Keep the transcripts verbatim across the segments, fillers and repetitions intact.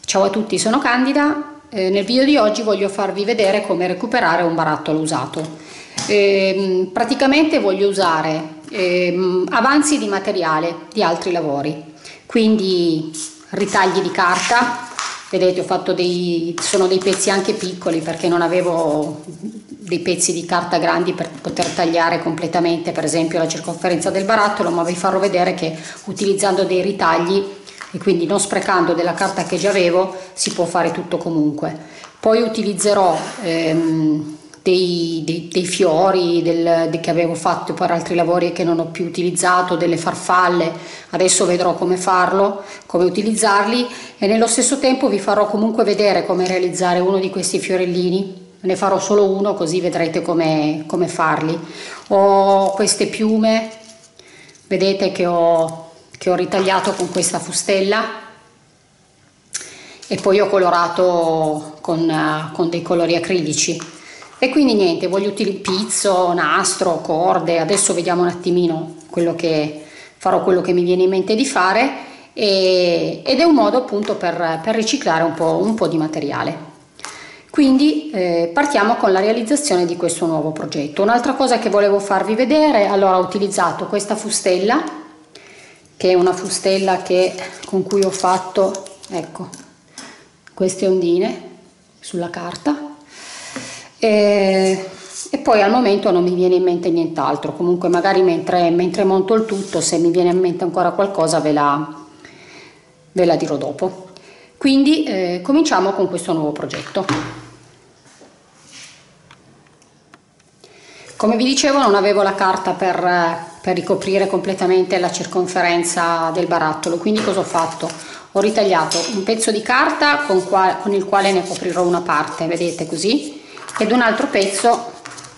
Ciao a tutti, sono Candida. Eh, nel video di oggi voglio farvi vedere come recuperare un barattolo usato. Eh, praticamente voglio usare eh, avanzi di materiale di altri lavori, quindi ritagli di carta. Vedete, ho fatto dei, sono dei pezzi anche piccoli perché non avevo dei pezzi di carta grandi per poter tagliare completamente, per esempio, la circonferenza del barattolo, ma vi farò vedere che utilizzando dei ritagli e quindi non sprecando della carta che già avevo si può fare tutto comunque. Poi utilizzerò ehm, dei, dei, dei fiori del, de, che avevo fatto per altri lavori e che non ho più utilizzato, delle farfalle. Adesso vedrò come farlo, come utilizzarli, e nello stesso tempo vi farò comunque vedere come realizzare uno di questi fiorellini. Ne farò solo uno, così vedrete come, come farli. Ho queste piume, vedete, che ho che ho ritagliato con questa fustella e poi ho colorato con, uh, con dei colori acrilici. E quindi niente, voglio utilizzare pizzo, nastro, corde. Adesso vediamo un attimino quello che farò, quello che mi viene in mente di fare, e, ed è un modo appunto per, per riciclare un po', un po' di materiale. Quindi eh, partiamo con la realizzazione di questo nuovo progetto. Un'altra cosa che volevo farvi vedere: allora, ho utilizzato questa fustella, che è una fustella che, con cui ho fatto, ecco, queste ondine sulla carta, e, e poi al momento non mi viene in mente nient'altro. Comunque magari mentre, mentre monto il tutto, se mi viene in mente ancora qualcosa ve la, ve la dirò dopo. Quindi eh, cominciamo con questo nuovo progetto. Come vi dicevo, non avevo la carta per, per ricoprire completamente la circonferenza del barattolo, quindi cosa ho fatto? Ho ritagliato un pezzo di carta con, qua, con il quale ne coprirò una parte, vedete, così, ed un altro pezzo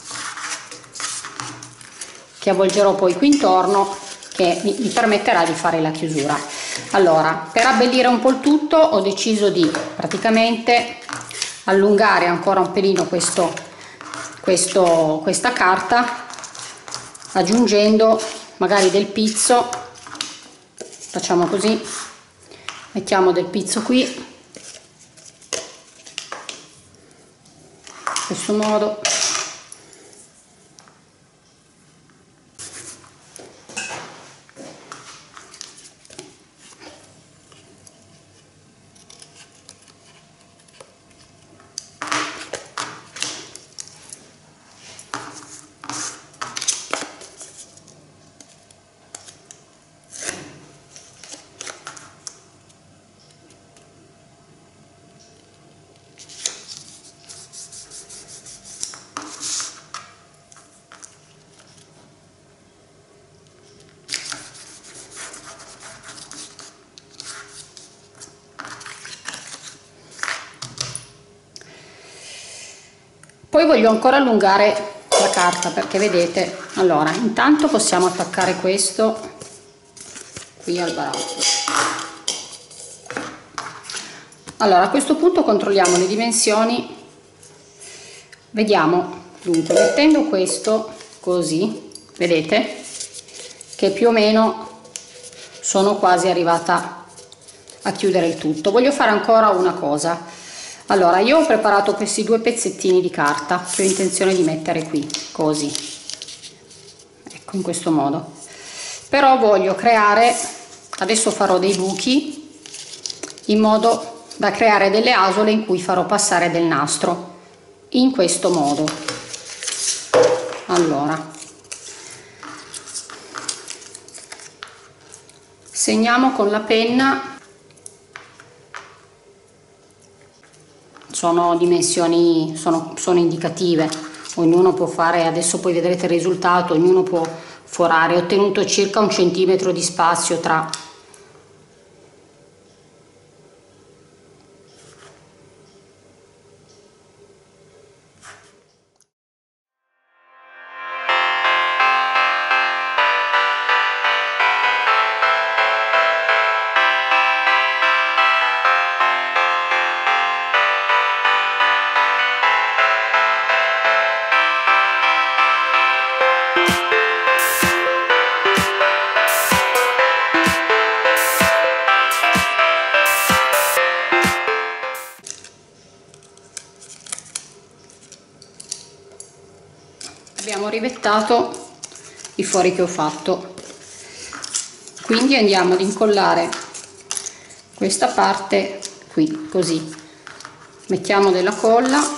che avvolgerò poi qui intorno, che mi, mi permetterà di fare la chiusura. Allora, per abbellire un po' il tutto ho deciso di praticamente allungare ancora un pelino questo Questo, questa carta, aggiungendo magari del pizzo. Facciamo così, mettiamo del pizzo qui, in questo modo. Poi voglio ancora allungare la carta, perché vedete, allora intanto possiamo attaccare questo qui al barattolo. Allora, a questo punto controlliamo le dimensioni, vediamo. Dunque, mettendo questo così, vedete che più o meno sono quasi arrivata a chiudere il tutto. Voglio fare ancora una cosa. Allora, io ho preparato questi due pezzettini di carta che ho intenzione di mettere qui, così, ecco, in questo modo. Però voglio creare, adesso farò dei buchi in modo da creare delle asole in cui farò passare del nastro, in questo modo. Allora, segniamo con la penna. Sono dimensioni, sono, sono indicative, ognuno può fare, adesso poi vedrete il risultato, ognuno può forare. Ho ottenuto circa un centimetro di spazio tra abbiamo rivettato i fori che ho fatto, quindi andiamo ad incollare questa parte qui, così mettiamo della colla.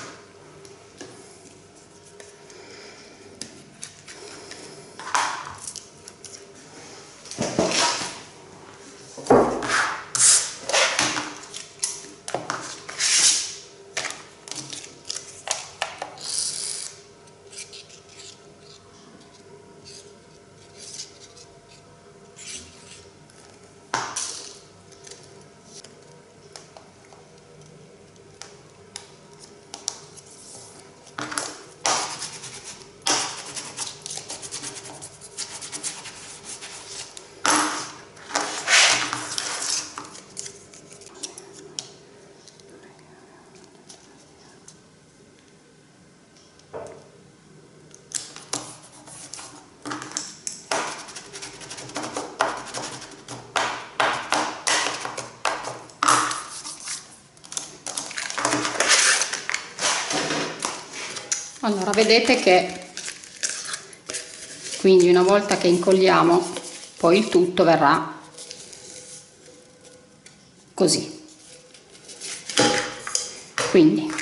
Allora vedete che quindi una volta che incolliamo poi il tutto verrà così, quindi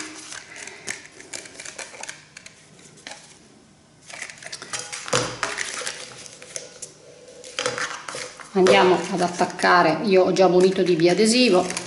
andiamo ad attaccare. Io ho già munito di biadesivo,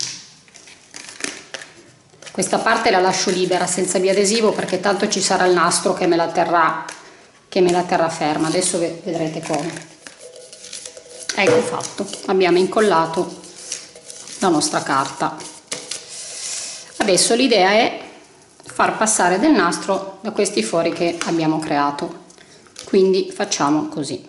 questa parte la lascio libera senza biadesivo perché tanto ci sarà il nastro che me la terrà che me la terrà ferma. Adesso vedrete come. Ecco fatto, abbiamo incollato la nostra carta. Adesso l'idea è far passare del nastro da questi fori che abbiamo creato, quindi facciamo così.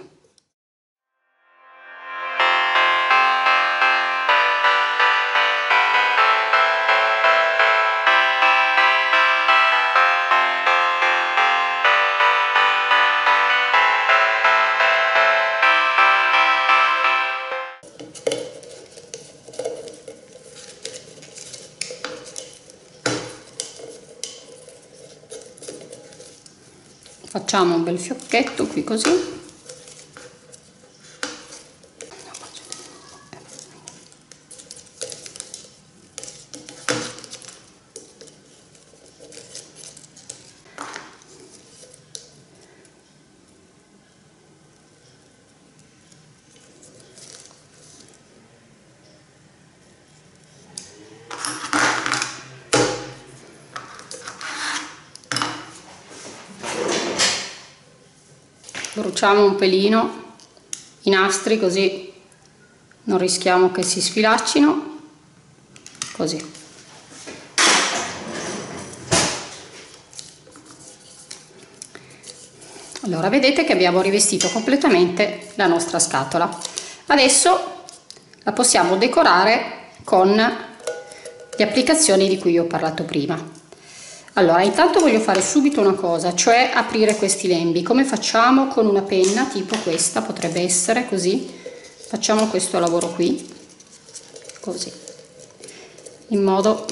Facciamo un bel fiocchetto qui così. Bruciamo un pelino i nastri così non rischiamo che si sfilaccino, così. Allora vedete che abbiamo rivestito completamente la nostra scatola. Adesso la possiamo decorare con le applicazioni di cui ho parlato prima. Allora, intanto voglio fare subito una cosa, cioè aprire questi lembi. Come facciamo? Con una penna tipo questa, potrebbe essere così. Facciamo questo lavoro qui, così, in modo,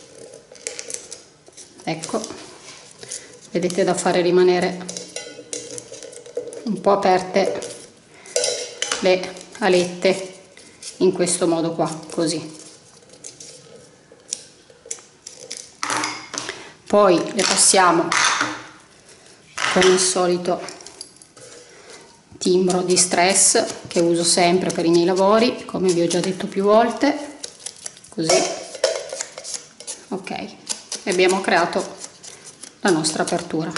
ecco, vedete, da fare rimanere un po' aperte le alette in questo modo qua, così. Poi le passiamo con il solito timbro di stress che uso sempre per i miei lavori, come vi ho già detto più volte, così. Ok, e abbiamo creato la nostra apertura.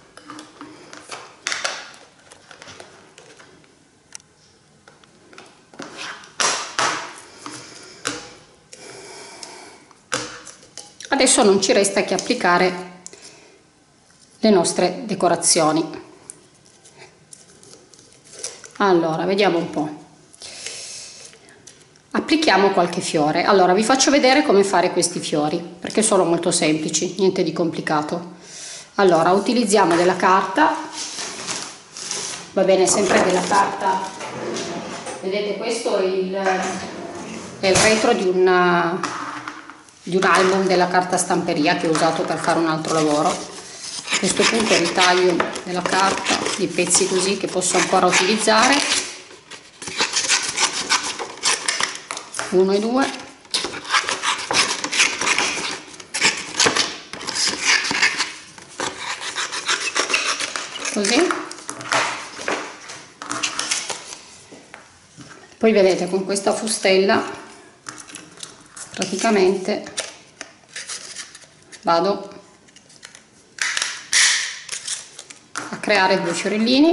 Adesso non ci resta che applicare le nostre decorazioni. Allora, vediamo un po'. Applichiamo qualche fiore. Allora, vi faccio vedere come fare questi fiori, perché sono molto semplici, niente di complicato. Allora, utilizziamo della carta, va bene sempre della carta, vedete, questo è il, è il retro di una... di un album della carta stamperia che ho usato per fare un altro lavoro. A questo punto ritaglio della carta di pezzi così che posso ancora utilizzare, uno e due, così. Poi vedete, con questa fustella praticamente vado a creare due fiorellini,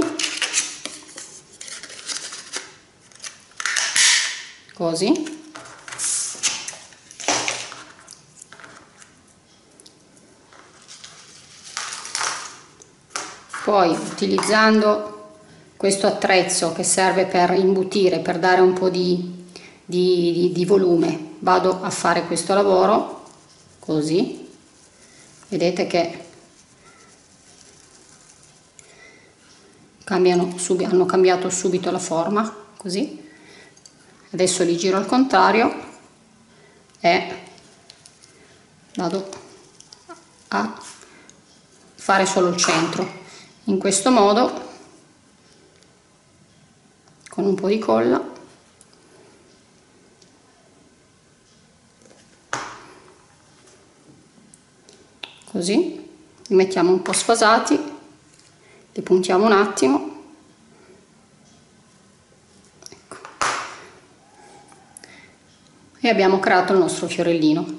così. Poi, utilizzando questo attrezzo che serve per imbutire, per dare un po' di, di, di, di volume, vado a fare questo lavoro così. Vedete che cambiano subito, hanno cambiato subito la forma, così. Adesso li giro al contrario e vado a fare solo il centro. In questo modo, con un po' di colla, così, li mettiamo un po' sfasati, li puntiamo un attimo, ecco. E abbiamo creato il nostro fiorellino.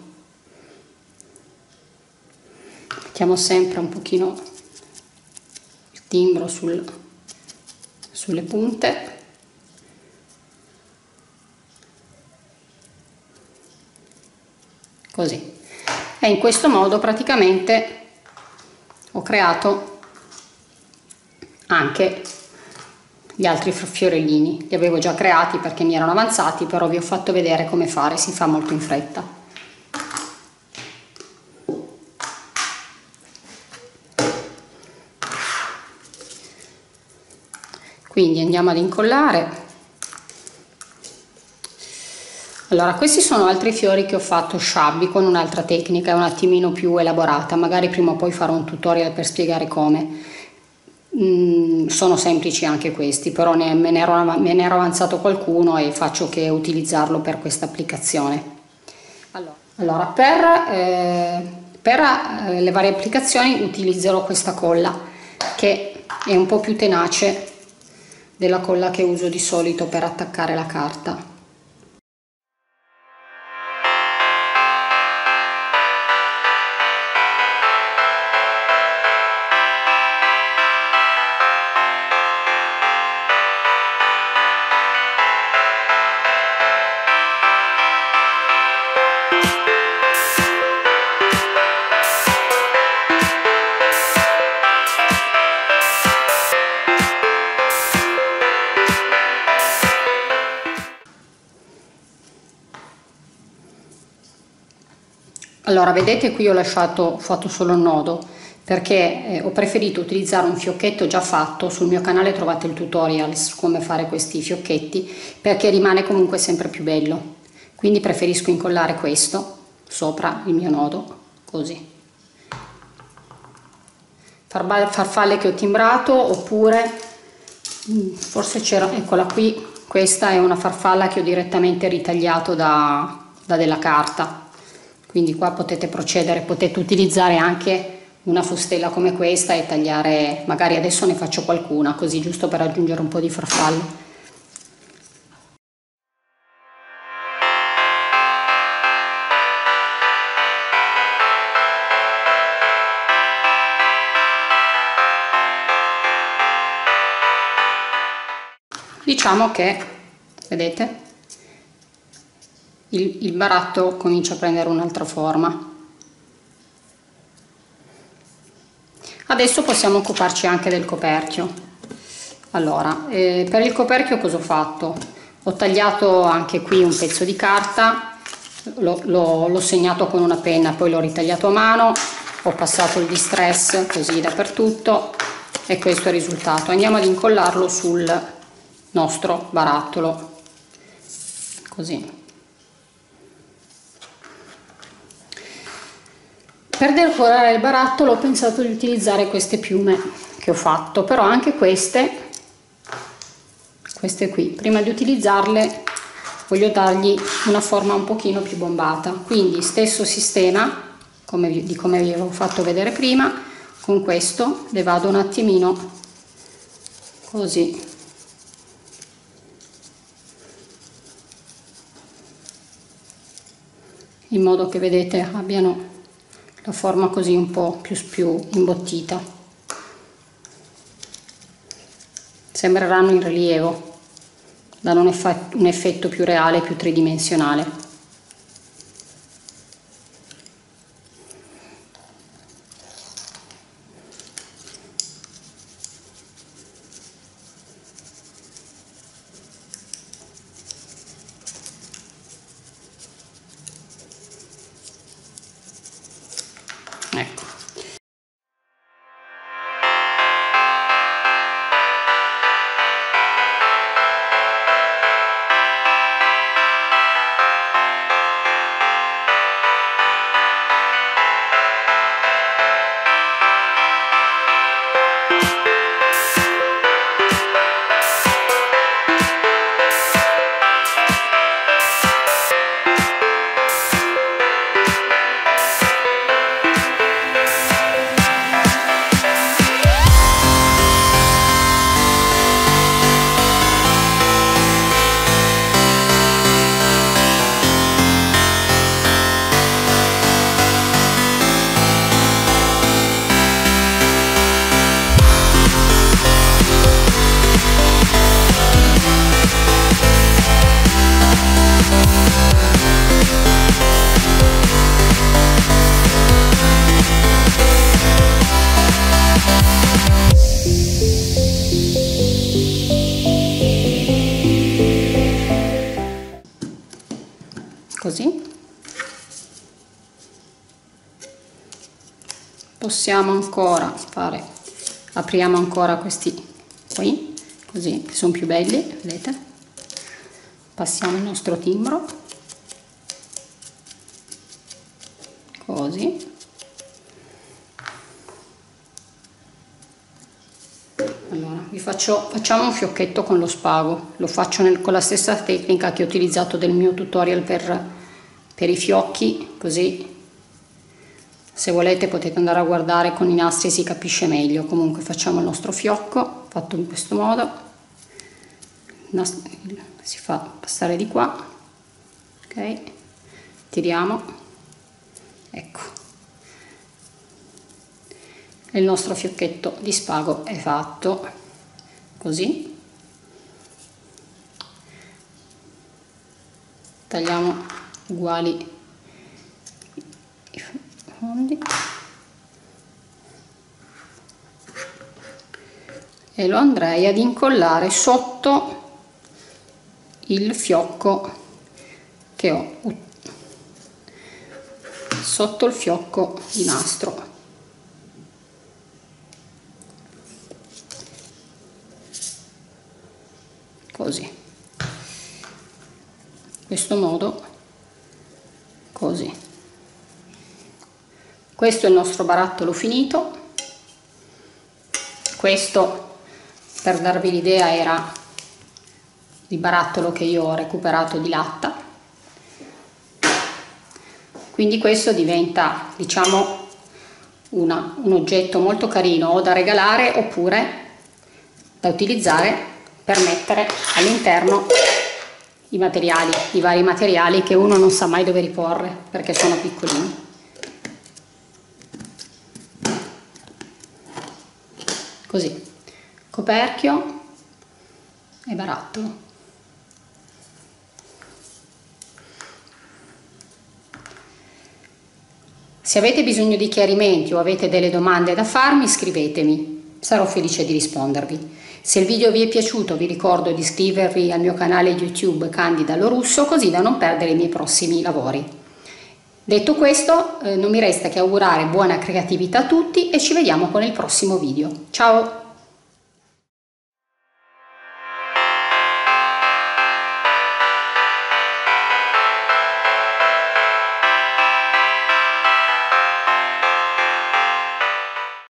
Mettiamo sempre un pochino il timbro sul, sulle punte, così. E in questo modo praticamente ho creato anche gli altri fiorellini. Li avevo già creati perché mi erano avanzati, però vi ho fatto vedere come fare, si fa molto in fretta. Quindi andiamo ad incollare. Allora, questi sono altri fiori che ho fatto sciabbi con un'altra tecnica, un attimino più elaborata, magari prima o poi farò un tutorial per spiegare come. Mm, sono semplici anche questi, però ne, me, ne ero, me ne ero avanzato qualcuno e faccio che utilizzarlo per questa applicazione. Allora, allora per, eh, per eh, le varie applicazioni utilizzerò questa colla che è un po' più tenace della colla che uso di solito per attaccare la carta. Allora, vedete qui ho lasciato, ho fatto solo il nodo perché eh, ho preferito utilizzare un fiocchetto già fatto. Sul mio canale trovate il tutorial su come fare questi fiocchetti, perché rimane comunque sempre più bello. Quindi preferisco incollare questo sopra il mio nodo, così. Farfalle che ho timbrato, oppure forse c'era, eccola qui, questa è una farfalla che ho direttamente ritagliato da, da della carta. Quindi qua potete procedere, potete utilizzare anche una fustella come questa e tagliare, magari adesso ne faccio qualcuna, così giusto per aggiungere un po' di farfalle. Diciamo che, vedete, il, il baratto comincia a prendere un'altra forma. Adesso possiamo occuparci anche del coperchio. Allora, eh, per il coperchio cosa ho fatto? Ho tagliato anche qui un pezzo di carta, l'ho segnato con una penna, poi l'ho ritagliato a mano, ho passato il distress così dappertutto e questo è il risultato. Andiamo ad incollarlo sul nostro barattolo, così. Per decorare il barattolo ho pensato di utilizzare queste piume che ho fatto, però anche queste, queste qui, prima di utilizzarle voglio dargli una forma un pochino più bombata, quindi stesso sistema come vi, di come vi avevo fatto vedere prima. Con questo le vado un attimino così, in modo che vedete abbiano la forma così un po' più, più imbottita, sembreranno in rilievo, danno un effetto, un effetto più reale, più tridimensionale. Ecco. Così possiamo ancora fare, apriamo ancora questi qui, così che sono più belli, vedete, passiamo il nostro timbro così. Allora vi faccio, facciamo un fiocchetto con lo spago, lo faccio nel, con la stessa tecnica che ho utilizzato del mio tutorial per, per i fiocchi, così se volete potete andare a guardare con i nastri, si capisce meglio. Comunque facciamo il nostro fiocco fatto in questo modo, si fa passare di qua, ok, tiriamo, ecco, e il nostro fiocchetto di spago è fatto. Così tagliamo uguali i fondi e lo andrei ad incollare sotto il fiocco che ho, sotto il fiocco di nastro. Così, in questo modo, così. Questo è il nostro barattolo finito. Questo, per darvi l'idea, era il barattolo che io ho recuperato di latta, quindi questo diventa, diciamo, una, un oggetto molto carino o da regalare oppure da utilizzare per mettere all'interno i materiali, i vari materiali che uno non sa mai dove riporre perché sono piccolini. Così, coperchio e barattolo. Se avete bisogno di chiarimenti o avete delle domande da farmi, scrivetemi, sarò felice di rispondervi. Se il video vi è piaciuto vi ricordo di iscrivervi al mio canale YouTube Candida Lorusso, così da non perdere i miei prossimi lavori. Detto questo, eh, non mi resta che augurare buona creatività a tutti e ci vediamo con il prossimo video. Ciao!